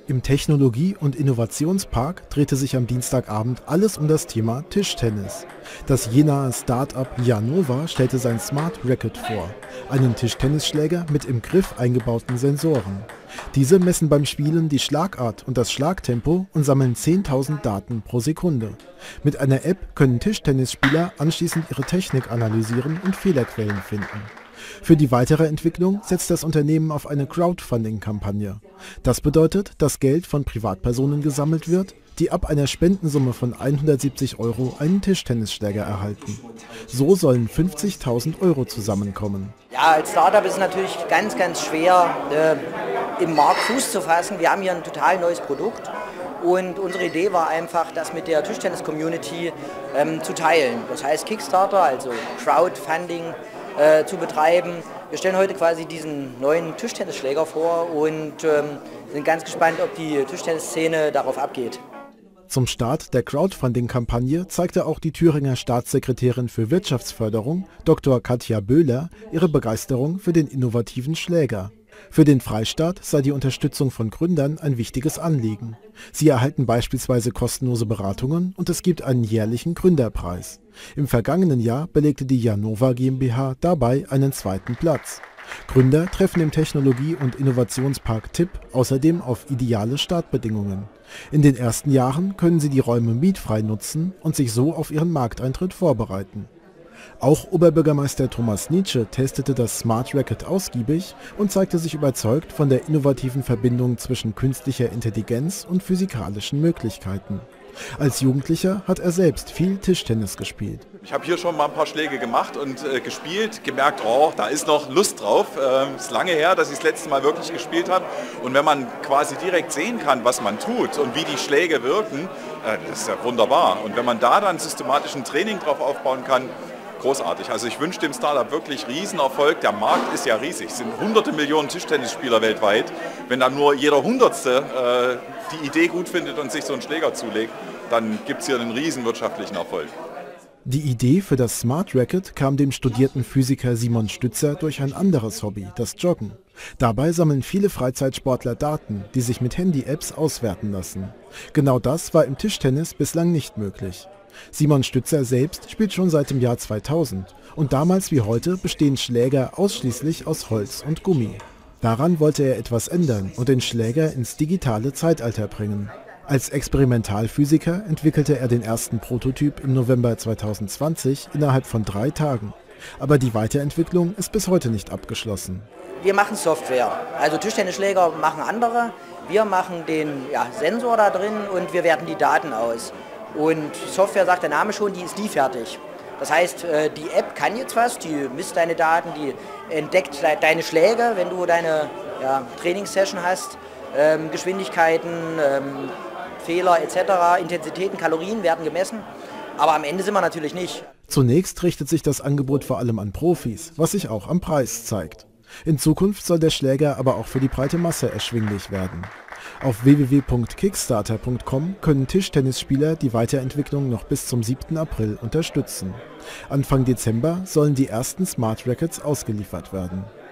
Im Technologie- und Innovationspark drehte sich am Dienstagabend alles um das Thema Tischtennis. Das Jenaer Start-up Janova stellte sein Smart Racket vor, einen Tischtennisschläger mit im Griff eingebauten Sensoren. Diese messen beim Spielen die Schlagart und das Schlagtempo und sammeln 10.000 Daten pro Sekunde. Mit einer App können Tischtennisspieler anschließend ihre Technik analysieren und Fehlerquellen finden. Für die weitere Entwicklung setzt das Unternehmen auf eine Crowdfunding-Kampagne. Das bedeutet, dass Geld von Privatpersonen gesammelt wird, die ab einer Spendensumme von 170 € einen Tischtennisschläger erhalten. So sollen 50.000 € zusammenkommen. Ja, als Startup ist es natürlich ganz, ganz schwer, im Markt Fuß zu fassen. Wir haben hier ein total neues Produkt und unsere Idee war einfach, das mit der Tischtennis-Community zu teilen. Das heißt Kickstarter, also Crowdfunding, zu betreiben. Wir stellen heute quasi diesen neuen Tischtennisschläger vor und sind ganz gespannt, ob die Tischtennisszene darauf abgeht. Zum Start der Crowdfunding-Kampagne zeigte auch die Thüringer Staatssekretärin für Wirtschaftsförderung, Dr. Katja Böhler, ihre Begeisterung für den innovativen Schläger. Für den Freistaat sei die Unterstützung von Gründern ein wichtiges Anliegen. Sie erhalten beispielsweise kostenlose Beratungen und es gibt einen jährlichen Gründerpreis. Im vergangenen Jahr belegte die Janova GmbH dabei einen zweiten Platz. Gründer treffen im Technologie- und Innovationspark TIP außerdem auf ideale Startbedingungen. In den ersten Jahren können sie die Räume mietfrei nutzen und sich so auf ihren Markteintritt vorbereiten. Auch Oberbürgermeister Thomas Nitsche testete das Smart Racket ausgiebig und zeigte sich überzeugt von der innovativen Verbindung zwischen künstlicher Intelligenz und physikalischen Möglichkeiten. Als Jugendlicher hat er selbst viel Tischtennis gespielt. Ich habe hier schon mal ein paar Schläge gemacht und gespielt, gemerkt, oh, da ist noch Lust drauf. Ist lange her, dass ich das letzte Mal wirklich gespielt habe. Und wenn man quasi direkt sehen kann, was man tut und wie die Schläge wirken, das ist ja wunderbar. Und wenn man da dann systematisch ein Training drauf aufbauen kann, großartig. Also ich wünsche dem Startup wirklich Riesenerfolg. Der Markt ist ja riesig. Es sind hunderte Millionen Tischtennisspieler weltweit. Wenn dann nur jeder Hundertste die Idee gut findet und sich so einen Schläger zulegt, dann gibt es hier einen riesen wirtschaftlichen Erfolg. Die Idee für das Smart Racket kam dem studierten Physiker Simon Stützer durch ein anderes Hobby, das Joggen. Dabei sammeln viele Freizeitsportler Daten, die sich mit Handy-Apps auswerten lassen. Genau das war im Tischtennis bislang nicht möglich. Simon Stützer selbst spielt schon seit dem Jahr 2000 und damals wie heute bestehen Schläger ausschließlich aus Holz und Gummi. Daran wollte er etwas ändern und den Schläger ins digitale Zeitalter bringen. Als Experimentalphysiker entwickelte er den ersten Prototyp im November 2020 innerhalb von 3 Tagen. Aber die Weiterentwicklung ist bis heute nicht abgeschlossen. Wir machen Software, also Tischtennisschläger machen andere. Wir machen den Sensor da drin und wir werten die Daten aus. Und Software, sagt der Name schon, die ist nie fertig. Das heißt, die App kann jetzt was, die misst deine Daten, die entdeckt deine Schläge, wenn du deine Trainingssession hast, Geschwindigkeiten, Fehler etc., Intensitäten, Kalorien werden gemessen. Aber am Ende sind wir natürlich nicht. Zunächst richtet sich das Angebot vor allem an Profis, was sich auch am Preis zeigt. In Zukunft soll der Schläger aber auch für die breite Masse erschwinglich werden. Auf www.kickstarter.com können Tischtennisspieler die Weiterentwicklung noch bis zum 7. April unterstützen. Anfang Dezember sollen die ersten Smart Rackets ausgeliefert werden.